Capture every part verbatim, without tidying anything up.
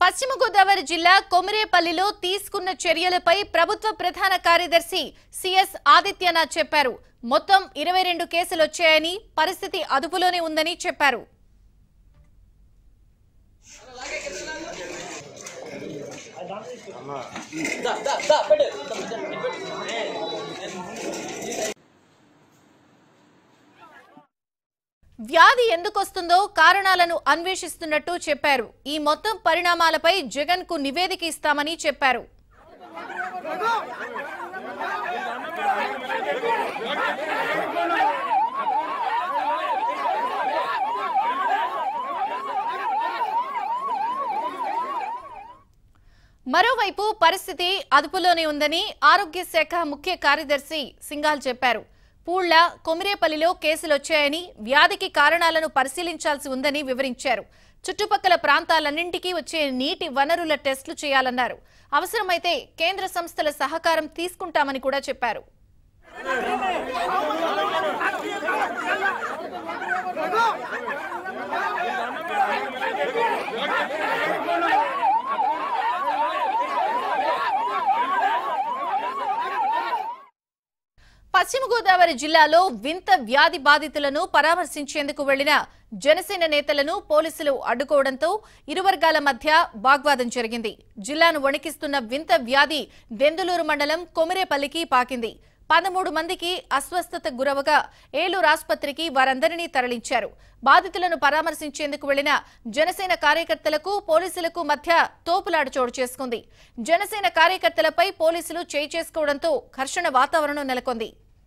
పశ్చిమ గోదావరి జిల్లా కొమిరేపల్లిలో తీసుకున్న చర్యలపై ప్రభుత్వ ప్రధాన కార్యదర్శి సిఎస్ ఆదిత్యనాథ్ చెప్పారు. మొత్తం ఇరవై రెండు కేసులు వచ్చాయని, పరిస్థితి అదుపులోనే ఉందని చెప్పారు. వ్యాధి ఎందుకొస్తుందో కారణాలను అన్వేషిస్తున్నట్టు చెప్పారు. ఈ మొత్తం పరిణామాలపై జగన్ కు నివేదిక ఇస్తామని చెప్పారు. మరోవైపు పరిస్థితి అదుపులోనే ఉందని ఆరోగ్య శాఖ ముఖ్య కార్యదర్శి సింఘాల్ చెప్పారు. పూళ్ల కొమిరేపల్లిలో కేసులొచ్చాయని, వ్యాధికి కారణాలను పరిశీలించాల్సి ఉందని వివరించారు. చుట్టుపక్కల ప్రాంతాలన్నింటికీ వచ్చే నీటి వనరుల టెస్టులు చేయాలన్నారు. అవసరమైతే కేంద్ర సంస్థల సహకారం తీసుకుంటామని కూడా చెప్పారు. పశ్చిమ గోదావరి జిల్లాలో వింత వ్యాధి బాధితులను పరామర్శించేందుకు వెళ్లిన జనసేన నేతలను పోలీసులు అడ్డుకోవడంతో ఇరు వర్గాల మధ్య వాగ్వాదం జరిగింది. జిల్లాను వణికిస్తున్న వింత వ్యాధి దెందులూరు మండలం కొమిరేపల్లికి పాకింది. పదమూడు మందికి అస్వస్థత గురవగా ఏలూరు ఆసుపత్రికి వారందరినీ తరలించారు. బాధితులను పరామర్శించేందుకు వెళ్లిన జనసేన కార్యకర్తలకు పోలీసులకు మధ్య తోపులాట చోటు చేసుకుంది. జనసేన కార్యకర్తలపై పోలీసులు చేయి చేసుకోవడంతో ఘర్షణ వాతావరణం నెలకొంది.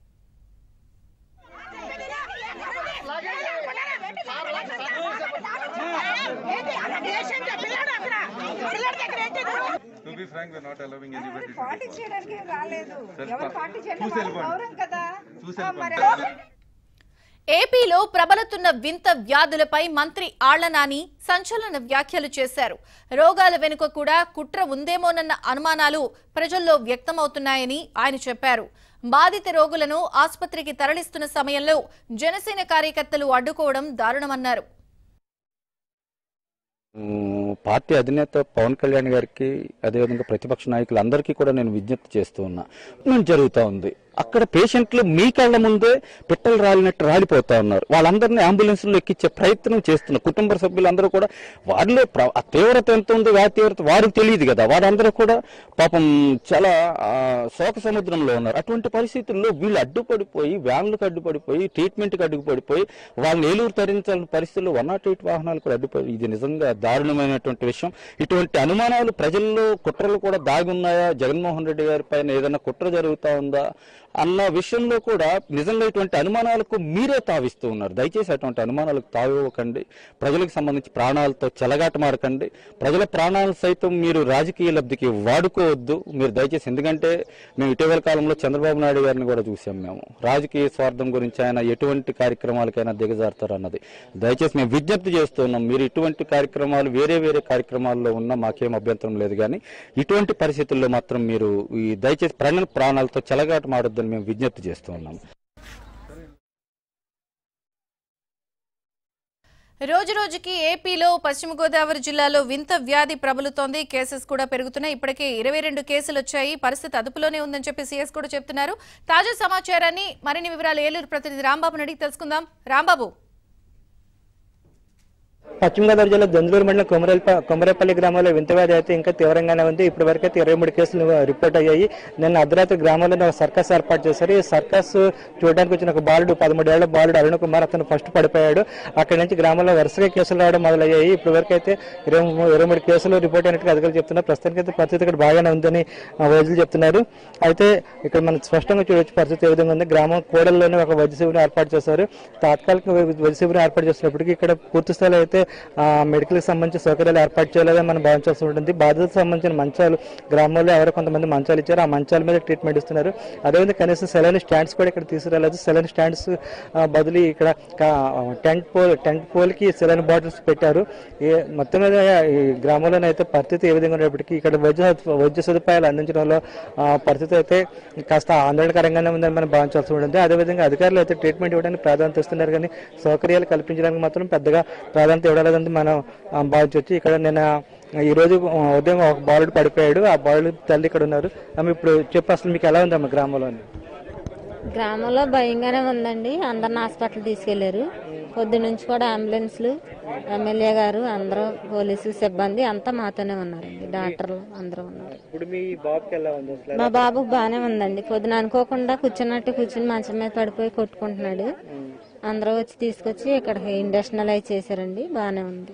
To be frank, we are not allowing anybody to party చేయడానికి రాలేదు. ఎవరు పార్టీ చేయడం గౌరవం కదా. ఏపీలో ప్రబలుతున్న వింత వ్యాధులపై మంత్రి ఆళ్ల నాని సంచలన వ్యాఖ్యలు చేశారు. రోగాల వెనుక కూడా కుట్ర ఉందేమోనన్న అనుమానాలు ప్రజల్లో వ్యక్తమవుతున్నాయని ఆయన చెప్పారు. బాధిత రోగులను ఆసుపత్రికి తరలిస్తున్న సమయంలో జనసేన కార్యకర్తలు అడ్డుకోవడం దారుణమన్నారు. పార్టీ అధినేత పవన్ కళ్యాణ్ గారికి, అదేవిధంగా ప్రతిపక్ష నాయకులందరికీ కూడా నేను విజ్ఞప్తి చేస్తూ ఉన్నా. జరుగుతూ ఉంది అక్కడ పేషెంట్లు మీ కళ్ళ ముందే పిట్టలు రాలినట్టు రాలిపోతా ఉన్నారు. వాళ్ళందరినీ అంబులెన్స్లో ఎక్కించే ప్రయత్నం చేస్తున్నారు. కుటుంబ సభ్యులందరూ కూడా వారిలో ఆ తీవ్రత ఎంత ఉందో, ఆ తీవ్రత వారికి తెలియదు కదా. వారందరూ కూడా పాపం చాలా శోక సముద్రంలో ఉన్నారు. అటువంటి పరిస్థితుల్లో వీళ్ళు అడ్డుపడిపోయి, వ్యాన్లకు అడ్డుపడిపోయి, ట్రీట్మెంట్కి అడ్డుపడిపోయి వాళ్ళని ఏలూరు తరలించాలని పరిస్థితుల్లో వన్ నాట్ ఎయిట్ వాహనాలు కూడా అడ్డుపడి, ఇది నిజంగా దారుణమైనటువంటి విషయం. ఇటువంటి అనుమానాలు ప్రజల్లో, కుట్రలు కూడా దాగి ఉన్నాయా, జగన్మోహన్ రెడ్డి గారి పైన ఏదైనా కుట్ర జరుగుతా ఉందా అన్న విషయంలో కూడా నిజంగా ఇటువంటి అనుమానాలకు మీరే తావిస్తూ ఉన్నారు. దయచేసి అటువంటి అనుమానాలకు తావివ్వకండి. ప్రజలకు సంబంధించి ప్రాణాలతో చెలగాటమాడకండి. ప్రజల ప్రాణాలు సైతం మీరు రాజకీయ లబ్ధికి వాడుకోవద్దు మీరు దయచేసి. ఎందుకంటే మేము ఇటీవల కాలంలో చంద్రబాబు నాయుడు గారిని కూడా చూసాం. మేము రాజకీయ స్వార్థం గురించి ఆయన ఎటువంటి కార్యక్రమాలకైనా దిగజారుతారు అన్నది. దయచేసి మేము విజ్ఞప్తి చేస్తున్నాం. మీరు ఇటువంటి కార్యక్రమాలు వేరే వేరే కార్యక్రమాల్లో ఉన్నా మాకేం అభ్యంతరం లేదు, కానీ ఇటువంటి పరిస్థితుల్లో మాత్రం మీరు ఈ దయచేసి ప్రజల ప్రాణాలతో చెలగాటమాడొద్దని మేము విజ్ఞప్తి చేస్తూ ఉన్నాం. రోజు రోజుకి ఏపీలో పశ్చిమ గోదావరి జిల్లాలో వింత వ్యాధి ప్రబలుతోంది. కేసెస్ కూడా పెరుగుతున్నాయి. ఇప్పటికే ఇరవై రెండు కేసులు వచ్చాయి. పరిస్థితి అదుపులోనే ఉందని చెప్పి సీఎస్ కూడా చెప్తున్నారు. తాజా సమాచారాన్ని, మరిన్ని వివరాలు ఏలూరు ప్రతినిధి రాంబాబు అడిగి తెలుసుకుందాం. రాంబాబు, పశ్చిమ గోదావరి జిల్లా దెందులూరు మండలం కొమరేప కొమరేపల్లి గ్రామంలో వింత వ్యాధి అయితే ఇంకా తీవ్రంగానే ఉంది. ఇప్పటి వరకు అయితే ఇరవై మూడు కేసులు రిపోర్ట్ అయ్యాయి. నిన్న అర్ధరాత్రి గ్రామంలో సర్కస్ ఏర్పాటు చేశారు. ఈ సర్కస్ చూడడానికి వచ్చిన ఒక బాలుడు, పదమూడేళ్ల బాలుడు అరుణ్ కుమార్, అతను ఫస్ట్ పడిపోయాడు. అక్కడి నుంచి గ్రామంలో వరుసగా కేసులు రావడం మొదలయ్యాయి. ఇప్పటి వరకు అయితే ఇరవై ఇరవై మూడు కేసులు రిపోర్ట్ అయినట్టుగా అధికారులు చెప్తున్నారు. ప్రస్తుతానికి అయితే పరిస్థితి ఇక్కడ బాగానే ఉందని వైద్యులు చెప్తున్నారు. అయితే ఇక్కడ మనం స్పష్టంగా చూడొచ్చు పరిస్థితి ఏ విధంగా ఉంది. గ్రామం కోడల్లోనే ఒక వైద్య శిబిరం ఏర్పాటు చేశారు. తాత్కాలిక వైద్య శిబిరం ఏర్పాటు చేసినప్పటికీ ఇక్కడ పూర్తి స్థాయిలో అయితే మెడికల్ కి సంబంధించిన సౌకర్యాలు ఏర్పాటు చేయలేదని మనం భావించాల్సి ఉంటుంది. బాధితులకు సంబంధించిన మంచాలు గ్రామంలో ఎవరో కొంతమంది మంచాలు ఇచ్చారు. ఆ మంచాల మీద ట్రీట్మెంట్ ఇస్తున్నారు. అదేవిధంగా కనీసం సెలైన్ స్టాండ్స్ కూడా ఇక్కడ తీసుకురాలేదు. సెలైన్ స్టాండ్స్ బదులు ఇక్కడ టెంట్ పోల్ టెంట్ పోల్ కి సెలైన్ బాటిల్స్ పెట్టారు. మొత్తం మీద ఈ గ్రామంలోనే అయితే పరిస్థితి ఏ విధంగా ఉన్నప్పటికీ ఇక్కడ వైద్య వైద్య సదుపాయాలు అందించడంలో పరిస్థితి అయితే కాస్త ఆందోళనకరంగానే ఉందని మనం భావించాల్సి ఉంటుంది. అదేవిధంగా అధికారులు అయితే ట్రీట్మెంట్ ఇవ్వడానికి ప్రాధాన్యత ఇస్తున్నారు, కానీ సౌకర్యాలు కల్పించడానికి మాత్రం పెద్దగా ప్రాధాన్యత ఇవ్వలేదని మనం భావించవచ్చు. ఇక్కడ నిన్న ఈ రోజు ఉదయం ఒక బాలుడు పడిపోయాడు. ఆ బాలుడు తల్లి ఇక్కడ ఉన్నారు. ఆమె ఇప్పుడు చెప్పు, అసలు మీకు ఎలా ఉందమ్మా గ్రామంలో? గ్రామంలో భయంగానే ఉందండి. అందరిని హాస్పిటల్ తీసుకెళ్లారు. పొద్దు నుంచి కూడా అంబులెన్స్లు, ఎమ్మెల్యే గారు, అందరూ పోలీసులు సిబ్బంది అంతా మాతోనే ఉన్నారండి. డాక్టర్లు అందరూ ఉన్నారు. ఇప్పుడు మీ బాబుకి ఎలా ఉంది? మా బాబుకి బాగానే ఉందండి. పొద్దున అనుకోకుండా కూర్చున్నట్టు కూర్చుని మంచం మీద పడిపోయి కొట్టుకుంటున్నాడు. అందరూ వచ్చి తీసుకొచ్చి ఇక్కడ ఇండస్ట్రియల్ అయి చేశారండి. బాగానే ఉంది.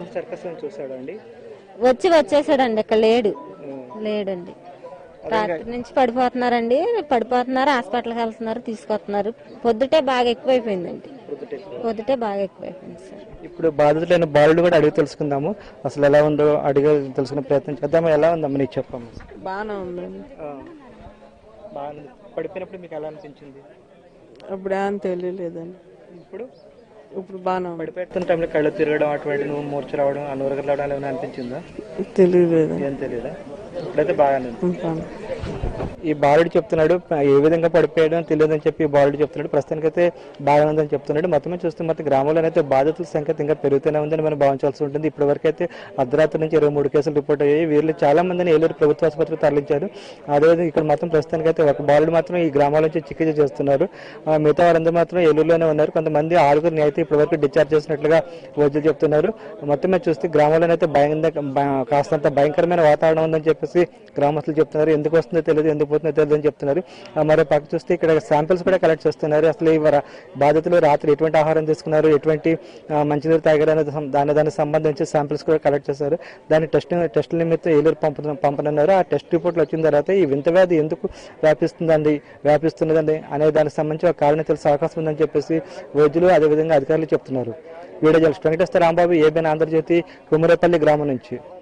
వచ్చి వచ్చేసాడండి. ఇక్కడ లేడు లేడండి రాత్రి నుంచి పడిపోతున్నారండి. పడిపోతున్నారు, హాస్పిటల్కి వెళ్తున్నారు, తీసుకొస్తున్నారు. పొద్దుటే బాగా ఎక్కువైపోయిందండి. పొద్దుటే బాగా ఎక్కువైపోయింది సార్. ఇప్పుడు బాధితులైన బాలుడు కూడా అడిగి తెలుసుకుందాము. అసలు ఎలా ఉందో అడిగి తెలుసుకునే ప్రయత్నం చేద్దాము. ఎలా ఉందమ్మా నీకు చెప్పమ్మా? బాగానే ఉందండి. బాగా పడిపోయినప్పుడు మీకు ఎలా అనిపించింది? అప్పుడు ఏమని తెలియలేదండి. ఇప్పుడు ఇప్పుడు బాగానే పడిపోతున్న టైంలో కళ్ళు తిరగడం, అటువంటి నువ్వు మూర్చ రావడం, ఆ నూరగ రావడం ఏమైనా అనిపించిందా? తెలియలేదు. ఏం తెలియదా? ఇప్పుడైతే బాగానే ఈ బాలుడు చెప్తున్నాడు ఏ విధంగా పడిపోయడం తెలియదని చెప్పి ఈ బాలుడు చెప్తున్నాడు. ప్రస్తుతానికైతే బాగానే ఉందని చెప్తున్నాడు. మొత్తమే చూస్తే మొత్తం గ్రామంలోనైతే బాధితుల సంఖ్య ఇంకా పెరుగుతూనే ఉందని మనం భావించాల్సి ఉంటుంది. ఇప్పటి వరకు అయితే అర్ధరాత్రి నుంచి ఇరవై మూడు కేసులు రిపోర్ట్ అయ్యాయి. వీళ్ళు చాలా మందిని ఏలూరు ప్రభుత్వ ఆసుపత్రికి తరలించారు. అదేవిధంగా ఇక్కడ మాత్రం ప్రస్తుతానికైతే ఒక బాలుడు మాత్రం ఈ గ్రామాల నుంచి చికిత్స చేస్తున్నారు. మిగతా వారందరూ మాత్రం ఏలూరులోనే ఉన్నారు. కొంతమంది ఆరుగురిని అయితే ఇప్పటి వరకు డిశ్చార్జ్ చేసినట్లుగా వైద్యులు చెప్తున్నారు. మొత్తమే చూస్తే గ్రామంలోనైతే భయంగా కాస్తంత భయంకరమైన వాతావరణం ఉందని చెప్పేసి గ్రామస్తులు చెప్తున్నారు. ఎందుకు వస్తుందో తెలియదు, ఎందుకు పోతుందో తెలియదు అని చెప్తున్నారు. మరో పక్క చూస్తే ఇక్కడ శాంపిల్స్ కూడా కలెక్ట్ చేస్తున్నారు. అసలు ఈ బాధితులు రాత్రి ఎటువంటి ఆహారం తీసుకున్నారు, ఎటువంటి మంచినీరు తాగారనే దాని దానికి సంబంధించి శాంపిల్స్ కూడా కలెక్ట్ చేశారు. దాని టెస్ట్ టెస్టుల నిమిత్తం ఏలూరు పంపు పంపనున్నారు. ఆ టెస్ట్ రిపోర్ట్లు వచ్చిన తర్వాత ఈ వింత వ్యాధి ఎందుకు వ్యాపిస్తుందండి వ్యాపిస్తున్నదండి అనే దానికి సంబంధించి ఒక కారణం తెలిసే అవకాశం ఉందని చెప్పేసి వైద్యులు అదేవిధంగా అధికారులు చెప్తున్నారు. Video journalist Venkateswara Rambabu, ABN Andhra Jyothi, Kumarepalli గ్రామం నుంచి.